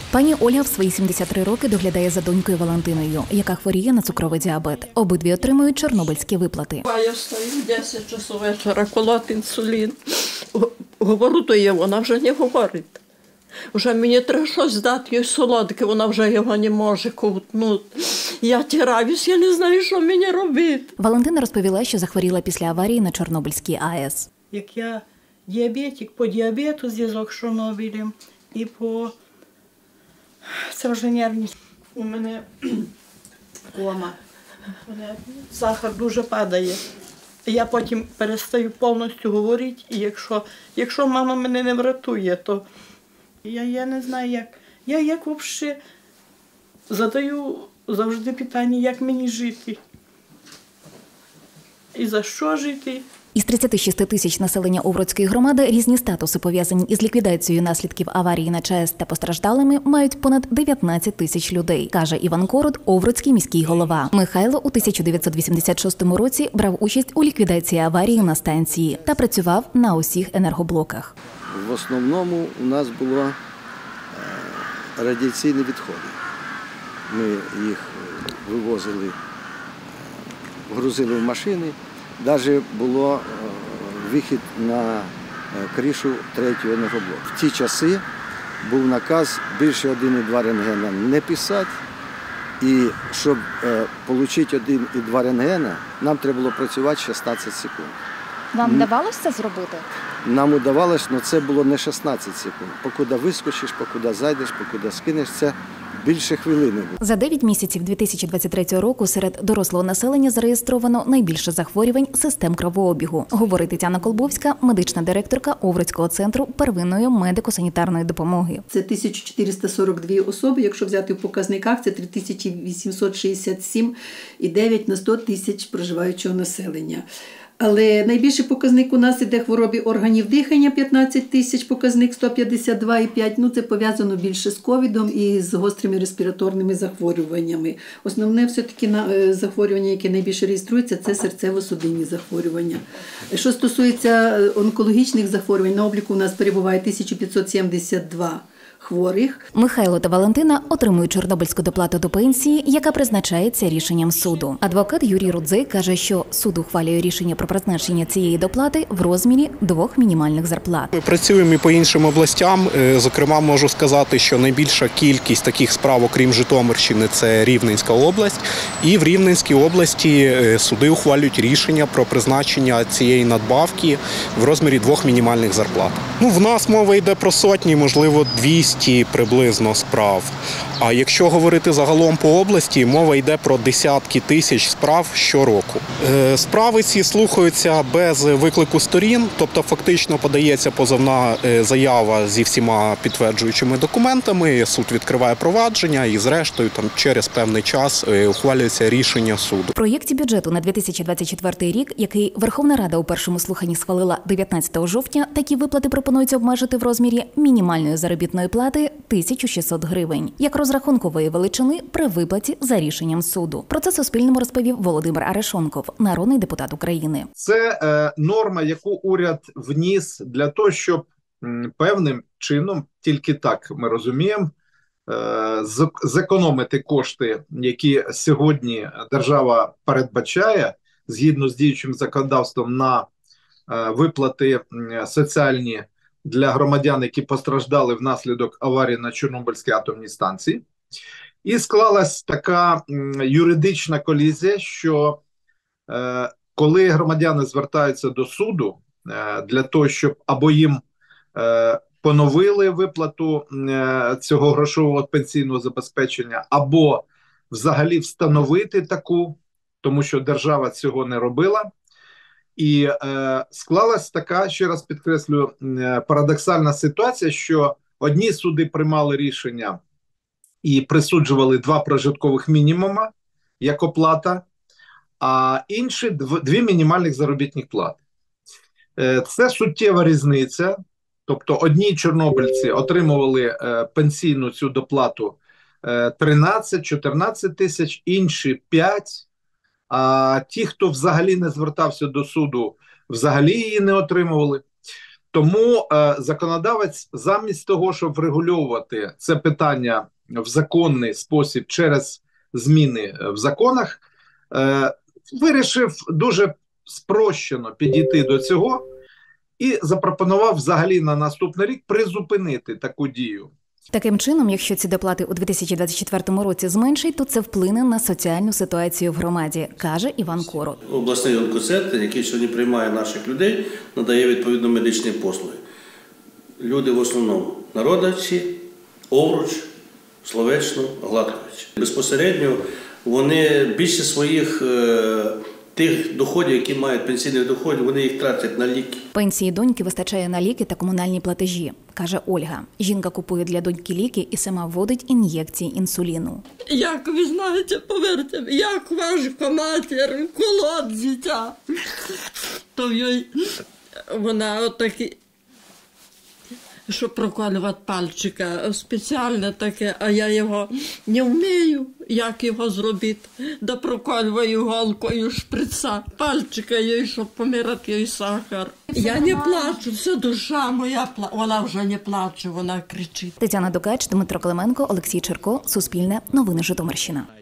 Пані Ольга в свої 73 роки доглядає за донькою Валентиною, яка хворіє на цукровий діабет. Обидві отримують чорнобильські виплати. Я встаю в 10 часов вечора, колоть інсулін. Говорю до її, вона вже не говорить. Вже мені треба щось дати, їй солодке, вона вже його не може ковтнути. Я тираюсь, я не знаю, що мені робити. Валентина розповіла, що захворіла після аварії на Чорнобильській АЕС. Як я діабетик, по діабету зв'язок з Чорнобилем і по... Це вже нервність. У мене кома. Сахар дуже падає. Я потім перестаю повністю говорити, і якщо мама мене не врятує, то я не знаю, як. Я як взагалі задаю завжди питання, як мені жити. І за що жити. Із 36 тисяч населення Овруцької громади різні статуси, пов'язані із ліквідацією наслідків аварії на ЧАЕС та постраждалими, мають понад 19 тисяч людей, каже Іван Корот, овруцький міський голова. Михайло у 1986 році брав участь у ліквідації аварії на станції та працював на усіх енергоблоках. В основному у нас було радіаційні відходи. Ми їх вивозили, грузили в машини. Навіть було вихід на кришу третього енергоблоку. В ті часи був наказ більше 1,2 рентгена не писати. І щоб отримати 1,2 рентгена, нам треба було працювати 16 секунд. Вам вдавалося це зробити? Нам вдавалося, але це було не 16 секунд. Покуди вискочиш, покуди зайдеш, покуди скинеш, це більше хвилини було. За 9 місяців 2023 року серед дорослого населення зареєстровано найбільше захворювань систем кровообігу, говорить Тетяна Колбовська, медична директорка Овруцького центру первинної медико-санітарної допомоги. Це 1442 особи, якщо взяти в показниках, це 3867,9 на 100 тисяч проживаючого населення. Але найбільший показник у нас іде хворобі органів дихання, 15 тисяч, показник 152,5. Ну, це пов'язано більше з ковідом і з гострими респіраторними захворюваннями. Основне все-таки захворювання, яке найбільше реєструється, це серцево-судинні захворювання. Що стосується онкологічних захворювань, на обліку у нас перебуває 1572 хворих. Михайло та Валентина отримують чорнобильську доплату до пенсії, яка призначається рішенням суду. Адвокат Юрій Рудзей каже, що суд ухвалює рішення про призначення цієї доплати в розмірі 2 мінімальних зарплат. Ми працюємо і по іншим областям. Зокрема, можу сказати, що найбільша кількість таких справ, окрім Житомирщини, це Рівненська область. І в Рівненській області суди ухвалюють рішення про призначення цієї надбавки в розмірі 2 мінімальних зарплат. В нас мова йде про сотні, можливо, 200 приблизно справ. А якщо говорити загалом по області, мова йде про десятки тисяч справ щороку. Справи ці слухаються без виклику сторін, тобто фактично подається позовна заява зі всіма підтверджуючими документами, суд відкриває провадження і зрештою через певний час ухвалюється рішення суду. В проєкті бюджету на 2024 рік, який Верховна Рада у першому слуханні схвалила 19 жовтня, такі виплати пропонують обмежити в розмірі мінімальної заробітної плати 1600 гривень, як розрахункової величини при виплаті за рішенням суду. Про це Суспільному розповів Володимир Арешонков, народний депутат України. Це норма, яку уряд вніс для того, щоб певним чином, тільки так ми розуміємо, зекономити кошти, які сьогодні держава передбачає, згідно з діючим законодавством, на виплати соціальні для громадян, які постраждали внаслідок аварії на Чорнобильській атомній станції. І склалась така юридична колізія, що коли громадяни звертаються до суду для того, щоб або їм поновили виплату цього грошового пенсійного забезпечення, або взагалі встановити таку, тому що держава цього не робила. І склалась така, ще раз підкреслю, парадоксальна ситуація, що одні суди приймали рішення і присуджували 2 прожиткових мінімума як оплата, а інші 2 мінімальних заробітних плати. Це суттєва різниця, тобто одні чорнобильці отримували пенсійну цю доплату 13-14 тисяч, інші 5. А ті, хто взагалі не звертався до суду, взагалі її не отримували. Тому законодавець замість того, щоб врегульовувати це питання в законний спосіб через зміни в законах, вирішив дуже спрощено підійти до цього і запропонував взагалі на наступний рік призупинити таку дію. Таким чином, якщо ці доплати у 2024 році зменшать, то це вплине на соціальну ситуацію в громаді, каже Іван Кород. Обласний онкоцентр, який сьогодні приймає наших людей, надає відповідно медичні послуги. Люди в основному Народовці, Овруч, Словечно, Гладкович. Безпосередньо вони більше своїх тих доходів, які мають пенсійних доходів, вони їх тратять на ліки. Пенсії доньки вистачає на ліки та комунальні платежі, каже Ольга. Жінка купує для доньки ліки і сама вводить ін'єкції інсуліну. Як ви знаєте, повірте, як важко матір колоть дитя, то вона отакі, щоб проколювати пальчика, спеціальне таке, а я його не вмію, як його зробити. Да проколюю голкою шприца, пальчика їй, щоб помирати їй сахар. Я не плачу, це душа моя, вона вже не плаче, вона кричить. Тетяна Дукач, Дмитро Клименко, Олексій Черко, Суспільне, Новини Житомирщина.